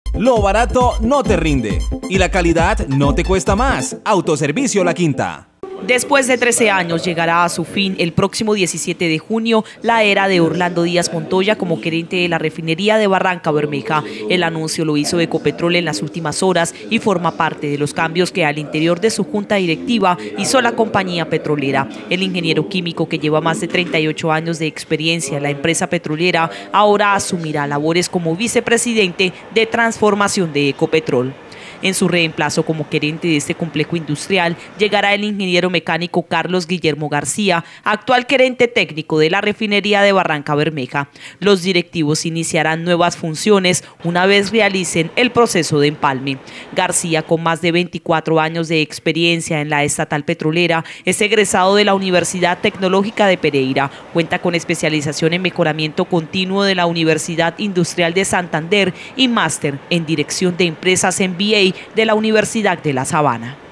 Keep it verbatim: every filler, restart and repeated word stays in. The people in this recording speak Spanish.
Lo barato no te rinde y la calidad no te cuesta más. Autoservicio La Quinta. Después de trece años llegará a su fin el próximo diecisiete de junio la era de Orlando Díaz Montoya como gerente de la refinería de Barranca Bermeja. El anuncio lo hizo Ecopetrol en las últimas horas y forma parte de los cambios que al interior de su junta directiva hizo la compañía petrolera. El ingeniero químico, que lleva más de treinta y ocho años de experiencia en la empresa petrolera, ahora asumirá labores como vicepresidente de transformación de Ecopetrol. En su reemplazo como gerente de este complejo industrial llegará el ingeniero mecánico Carlos Guillermo García, actual gerente técnico de la refinería de Barranca Bermeja. Los directivos iniciarán nuevas funciones una vez realicen el proceso de empalme. García, con más de veinticuatro años de experiencia en la estatal petrolera, es egresado de la Universidad Tecnológica de Pereira. Cuenta con especialización en mejoramiento continuo de la Universidad Industrial de Santander y máster en dirección de empresas M B A de la Universidad de La Sabana.